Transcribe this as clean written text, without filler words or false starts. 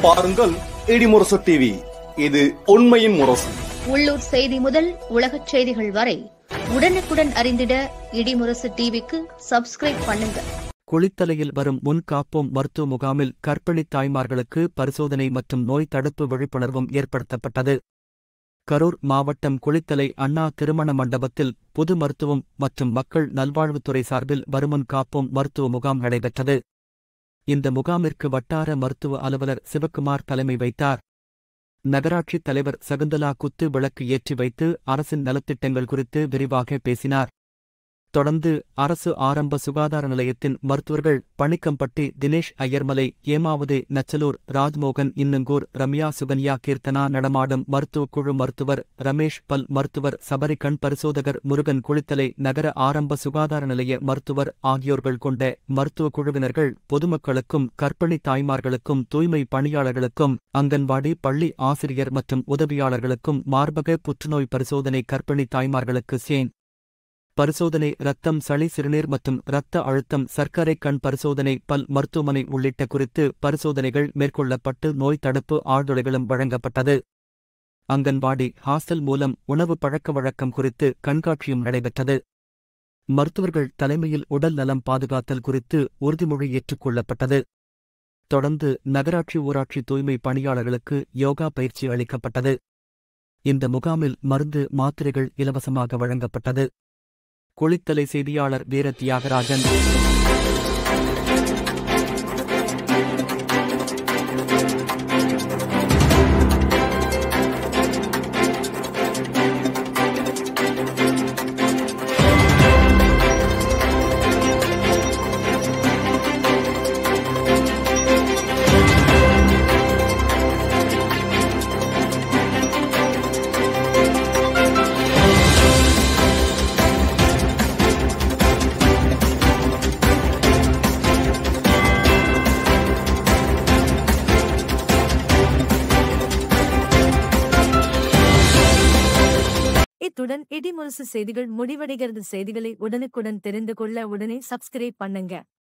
பாருங்கள் இடிமுரசு டிவி. இது உண்மையின் முரசு. உள்ளூர் செய்தி முதல் உலகச் செய்திகள் வரை உடனுக்குடன் அறிந்திட இடிமுரசு டிவிக்கு சப்ஸ்கிரைப் பண்ணுங்க. குளித்தலையில் வரும் முன் காப்போம் மருத்துவ முகாமில் கர்ப்பிணி தாய்மார்களுக்கு பரிசோதனை மற்றும் நோய் தடுப்பு விழிப்புணர்வும் ஏற்படுத்தப்பட்டது. கரூர் மாவட்டம் குளித்தலை அண்ணா திருமண மண்டபத்தில் பொது மருத்துவம் மற்றும் மக்கள் நல்வாழ்வுத்துறை சார்பில் வருமுன் காப்போம் மருத்துவ முகாம் நடைபெற்றது. இந்த முகாமிற்கு வட்டார மருத்துவ அலுவலர் சிவக்குமார் தலைமை வைத்தார். நகராட்சித் தலைவர் சகுந்தலா குத்து விளக்கு ஏற்றி வைத்து அரசின் நலத்திட்டங்கள் குறித்து விரிவாக பேசினார். தொடர்ந்து அரசு ஆரம்ப சுகாதார நிலையத்தின் மருத்துவர்கள் பணிக்கம்பட்டி தினேஷ் ஐயர்மலை, ஏமாவதி நச்சலூர் ராஜ்மோகன், இன்னங்கூர் ரம்யா, சுகன்யா, கீர்த்தனா, நடமாடும் மருத்துவக் குழு மருத்துவர் ரமேஷ், பல் மருத்துவர் சபரி, கண் பரிசோதகர் முருகன், குளித்தலை நகர ஆரம்ப சுகாதார நிலைய மருத்துவர் ஆகியோர்கள் கொண்ட மருத்துவக் குழுவினர்கள் பொதுமக்களுக்கும் கர்ப்பிணி தாய்மார்களுக்கும் தூய்மை பணியாளர்களுக்கும் அங்கன்வாடி பள்ளி ஆசிரியர் மற்றும் உதவியாளர்களுக்கும் மார்பக புற்றுநோய் பரிசோதனை, கர்ப்பிணி தாய்மார்களுக்கு சேன் பரிசோதனை, இரத்தம், சளி, சிறுநீர் மற்றும் இரத்த அழுத்தம், சர்க்கரை, கண் பரிசோதனை, பல் மருத்துவமனை உள்ளிட்ட குறித்து பரிசோதனைகள் மேற்கொள்ளப்பட்டு நோய் தடுப்பு ஆழ்துளைகளும் வழங்கப்பட்டது. அங்கன்வாடி ஹாஸ்டல் மூலம் உணவு பழக்க வழக்கம் குறித்து கண்காட்சியும் நடைபெற்றது. மருத்துவர்கள் தலைமையில் உடல் நலம் பாதுகாத்தல் குறித்து உறுதிமொழி ஏற்றுக்கொள்ளப்பட்டது. தொடர்ந்து நகராட்சி ஊராட்சி தூய்மை பணியாளர்களுக்கு யோகா பயிற்சி அளிக்கப்பட்டது. இந்த முகாமில் மருந்து, மாத்திரைகள் இலவசமாக வழங்கப்பட்டது. குளித்தலை செய்தியாளர் வீர தியாகராஜன். இத்துடன் இடிமுரசு செய்திகள் முடிவடைகிறது. செய்திகளை உடனுக்குடன் தெரிந்து கொள்ள உடனே சப்ஸ்கிரைப் பண்ணுங்க.